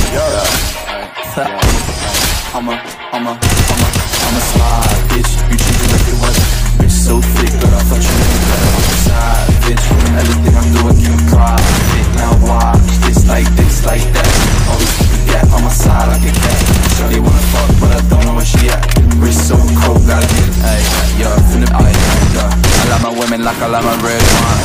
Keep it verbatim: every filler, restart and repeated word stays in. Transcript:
I'm a, I'm a, I'm a, I'm a slide, bitch. You treat me like it was. Bitch so thick, but I thought you knew better. I'm a side, bitch. Everything I'm doing, keep private. Now watch this, like this, like that. Always keep it that on my side like a cat. Shawty wanna fuck, but I don't know where she at. Wrist so cold, gotta get it. Ay, yo, finna, ay, yo. I like my women like I like my red wine.